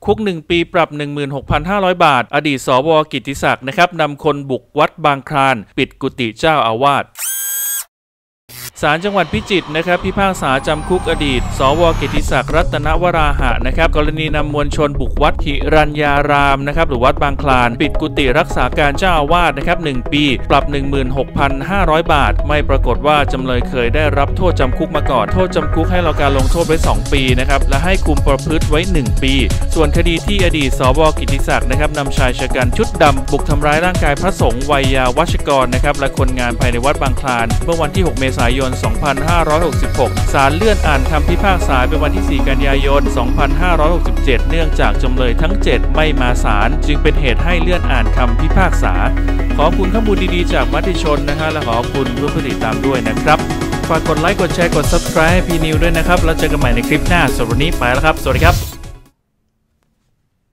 คุก1 ปีปรับ 16,500 บาทอดีตสว.กิตติศักดิ์นะครับนำคนบุกวัดบางคลานปิดกุฏิเจ้าอาวาสศาลจังหวัดพิจิตรนะครับพิพากษาจำคุกอดีตสว.กิตติศักดิ์รัตนวราหะนะครับกรณีนำมวลชนบุกวัดหิรัญญารามนะครับหรือวัดบางคลานปิดกุฏิรักษาการเจ้าอาวาสนะครับ1 ปีปรับ 16,500 บาทไม่ปรากฏว่าจำเลยเคยได้รับโทษจำคุกมาก่อนโทษจำคุกให้รอการลงโทษไว้2 ปีนะครับและให้คุมประพฤติไว้1 ปีส่วนคดีที่อดีตสว.กิตติศักดิ์นะครับนำชายชะกันชุดดำบุกทำร้ายร่างกายพระสงฆ์วัยยาวัชกรนะครับและคนงานภายในวัดบางคลานเมื่อวันที่6 เมษายน 2566 ศาลเลื่อนอ่านคำพิพากษาเป็นวันที่ 4 กันยายน 2567 เนื่องจากจำเลยทั้ง 7 ไม่มาศาลจึงเป็นเหตุให้เลื่อนอ่านคำพิพากษาขอบคุณข้อมูลดีๆจากมติชนนะฮะและขอบคุณผู้ติดตามด้วยนะครับฝากกดไลค์กดแชร์กด Subscribe ให้พีนิวด้วยนะครับแล้วเจอกันใหม่ในคลิปหน้าสำหรับวันนี้ไปแล้วครับสวัสดีครับ